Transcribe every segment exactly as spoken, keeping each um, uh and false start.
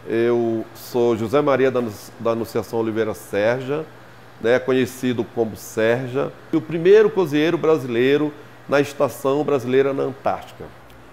Eu sou José Maria da Anu- da Anunciação Oliveira Serja, né, conhecido como Serja, e o primeiro cozinheiro brasileiro na Estação Brasileira na Antártica.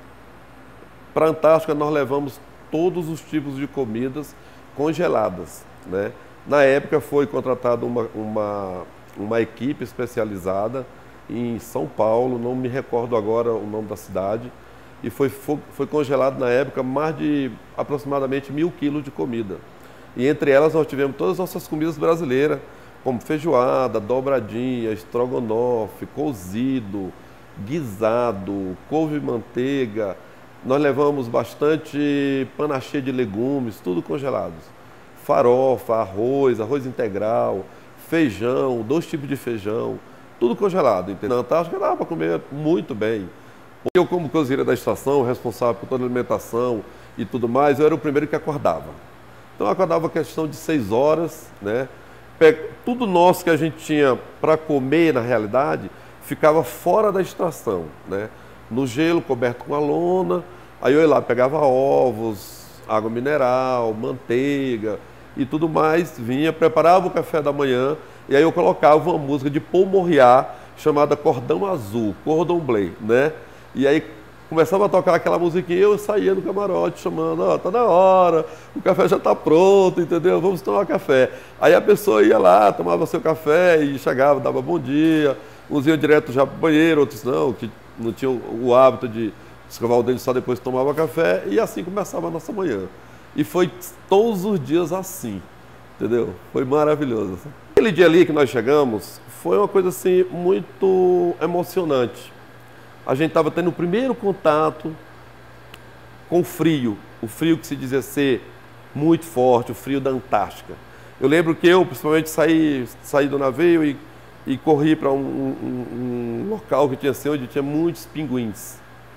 Para a Antártica nós levamos todos os tipos de comidas congeladas, né? Na época foi contratada uma, uma, uma equipe especializada em São Paulo, não me recordo agora o nome da cidade, e foi, foi, foi congelado na época mais de aproximadamente mil quilos de comida. E entre elas nós tivemos todas as nossas comidas brasileiras, como feijoada, dobradinha, estrogonofe, cozido, guisado, couve e manteiga. Nós levamos bastante panache de legumes, tudo congelados. Farofa, arroz, arroz integral, feijão, dois tipos de feijão, tudo congelado. Entendeu? Na Antártica dava para comer muito bem. Eu, como cozinheiro da estação, responsável por toda a alimentação e tudo mais, eu era o primeiro que acordava. Então eu acordava a questão de seis horas, né? Tudo nosso que a gente tinha para comer, na realidade, ficava fora da estação, né? No gelo, coberto com a lona. Aí eu ia lá, pegava ovos, água mineral, manteiga e tudo mais, vinha, preparava o café da manhã e aí eu colocava uma música de Paul Morriat chamada Cordão Azul, Cordon Bleu, né? E aí começava a tocar aquela musiquinha e eu saía do camarote chamando, ó, oh, tá na hora, o café já tá pronto, entendeu? Vamos tomar café. Aí a pessoa ia lá, tomava seu café e chegava, dava bom dia, uns iam direto já pro banheiro, outros não, que não tinham o hábito de escovar o dente só depois que tomava café, e assim começava a nossa manhã. E foi todos os dias assim, entendeu? Foi maravilhoso. Aquele dia ali que nós chegamos, foi uma coisa assim muito emocionante. A gente estava tendo o primeiro contato com o frio, o frio que se dizia ser muito forte, o frio da Antártica. Eu lembro que eu, principalmente, saí, saí do navio e, e corri para um, um, um local que tinha assim, onde tinha muitos pinguins.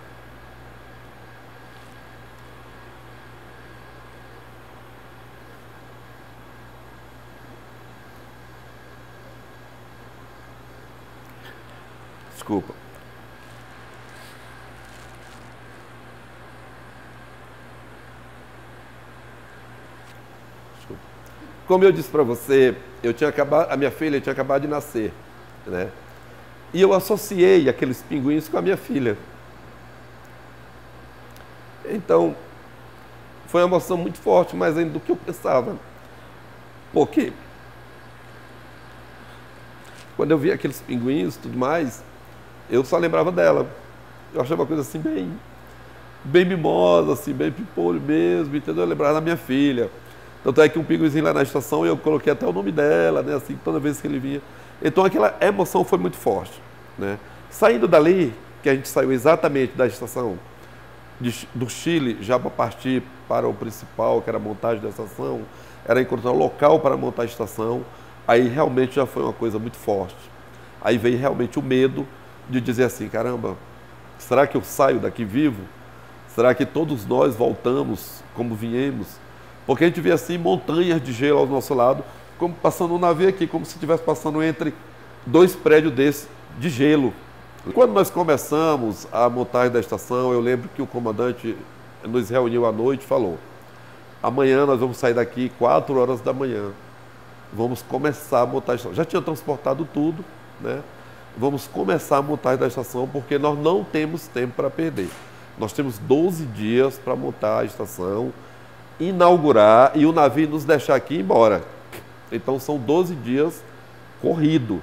Desculpa. Como eu disse para você, eu tinha acabado, a minha filha tinha acabado de nascer, né? E eu associei aqueles pinguins com a minha filha. Então, foi uma emoção muito forte, mais ainda do que eu pensava. Porque quando eu vi aqueles pinguins e tudo mais, eu só lembrava dela. Eu achava uma coisa assim bem, bem mimosa, assim, bem pipolho mesmo, entendeu? Eu lembrava da minha filha. Tanto é que um pinguinzinho lá na estação, eu coloquei até o nome dela, né? Assim, toda vez que ele vinha. Então aquela emoção foi muito forte, né? Saindo dali, que a gente saiu exatamente da estação de, do Chile, já para partir para o principal, que era a montagem da estação, era encontrar um local para montar a estação, aí realmente já foi uma coisa muito forte. Aí veio realmente o medo de dizer assim, caramba, será que eu saio daqui vivo? Será que todos nós voltamos como viemos? Porque a gente vê assim montanhas de gelo ao nosso lado, como passando um navio aqui, como se estivesse passando entre dois prédios desses de gelo. Quando nós começamos a montagem da estação, eu lembro que o comandante nos reuniu à noite e falou, amanhã nós vamos sair daqui quatro horas da manhã, vamos começar a montar a estação. Já tinha transportado tudo, né? Vamos começar a montagem da estação porque nós não temos tempo para perder. Nós temos doze dias para montar a estação, inaugurar e o navio nos deixar aqui e ir embora. Então são doze dias corrido.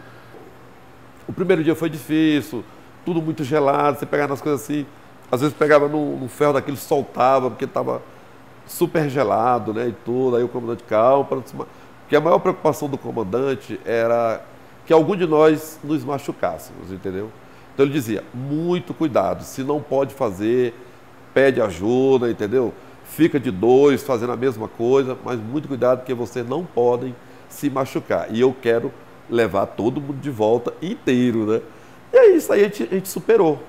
O primeiro dia foi difícil, tudo muito gelado, você pegava nas coisas assim, às vezes pegava no, no ferro daquele, soltava, porque estava super gelado, né, e tudo, aí o comandante, calma, porque a maior preocupação do comandante era que algum de nós nos machucássemos, entendeu? Então ele dizia, muito cuidado, se não pode fazer, pede ajuda, entendeu? Fica de dois fazendo a mesma coisa, mas muito cuidado porque vocês não podem se machucar. E eu quero levar todo mundo de volta inteiro, né? E é isso aí, a gente, a gente superou.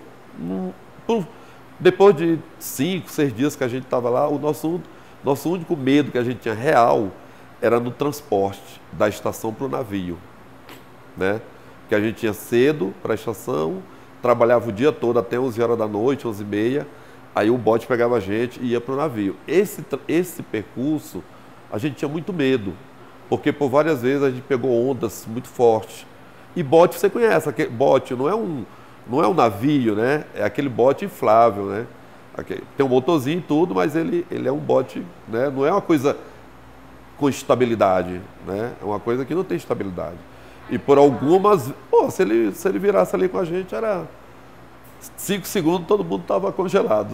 Depois de cinco, seis dias que a gente estava lá, o nosso, nosso único medo que a gente tinha real era no transporte da estação para o navio, né? Que a gente ia cedo para a estação, trabalhava o dia todo até onze horas da noite, onze e meia, Aí o bote pegava a gente e ia para o navio. Esse, esse percurso, a gente tinha muito medo, porque por várias vezes a gente pegou ondas muito fortes. E bote, você conhece, aquele bote não é um, não é um navio, né? É aquele bote inflável, né? Tem um motorzinho e tudo, mas ele, ele é um bote, né? Não é uma coisa com estabilidade, né? É uma coisa que não tem estabilidade. E por algumas... Pô, se ele, se ele virasse ali com a gente, era cinco segundos, todo mundo estava congelado.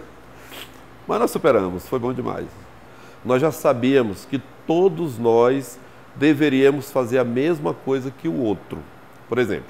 Mas nós superamos, foi bom demais. Nós já sabíamos que todos nós deveríamos fazer a mesma coisa que o outro. Por exemplo,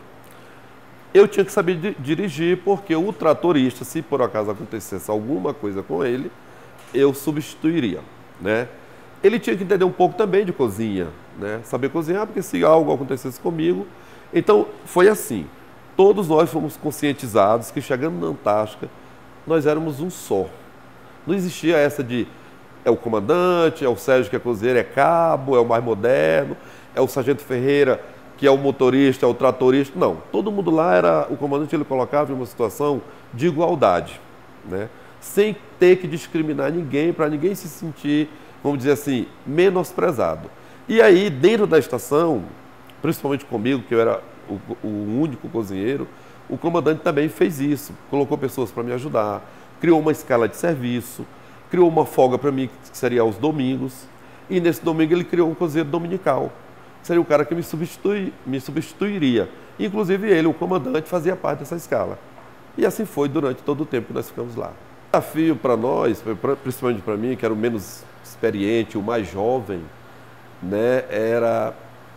eu tinha que saber di- dirigir, porque o tratorista, se por acaso acontecesse alguma coisa com ele, eu substituiria, né? Ele tinha que entender um pouco também de cozinha, né? Saber cozinhar, porque se algo acontecesse comigo... Então, foi assim. Todos nós fomos conscientizados que, chegando na Antártica, nós éramos um só. Não existia essa de... É o comandante, é o Sérgio que é cozinheiro, é cabo, é o mais moderno, é o sargento Ferreira, que é o motorista, é o tratorista. Não, todo mundo lá era... O comandante, ele colocava em uma situação de igualdade, né? Sem ter que discriminar ninguém, para ninguém se sentir, vamos dizer assim, menosprezado. E aí, dentro da estação, principalmente comigo, que eu era o, o único cozinheiro, o comandante também fez isso. Colocou pessoas para me ajudar, criou uma escala de serviço, criou uma folga para mim, que seria aos domingos, e nesse domingo ele criou um cozinheiro dominical, que seria o cara que me, substitui, me substituiria. Inclusive ele, o comandante, fazia parte dessa escala. E assim foi durante todo o tempo que nós ficamos lá. O desafio para nós, principalmente para mim, que era o menos experiente, o mais jovem, né, era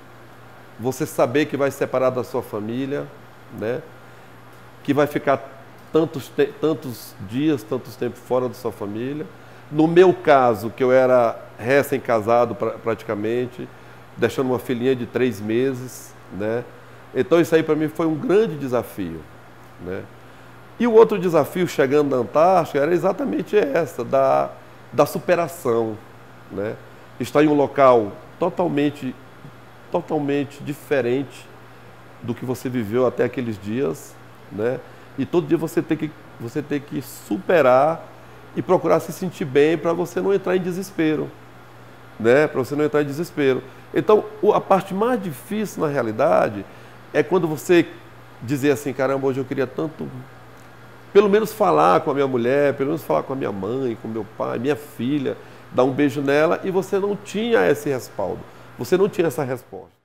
você saber que vai separar da sua família, né, que vai ficar tantos, tantos dias, tantos tempos fora da sua família. No meu caso, que eu era recém-casado pra, praticamente, deixando uma filhinha de três meses, né? Então isso aí para mim foi um grande desafio, né? E o outro desafio chegando na Antártica era exatamente essa, da, da superação, né? Estar em um local totalmente, totalmente diferente do que você viveu até aqueles dias, né? E todo dia você tem que, você tem que superar e procurar se sentir bem para você não entrar em desespero, né? Para você não entrar em desespero. Então, a parte mais difícil na realidade é quando você dizer assim, caramba, hoje eu queria tanto, pelo menos falar com a minha mulher, pelo menos falar com a minha mãe, com meu pai, minha filha, dar um beijo nela, e você não tinha esse respaldo, você não tinha essa resposta.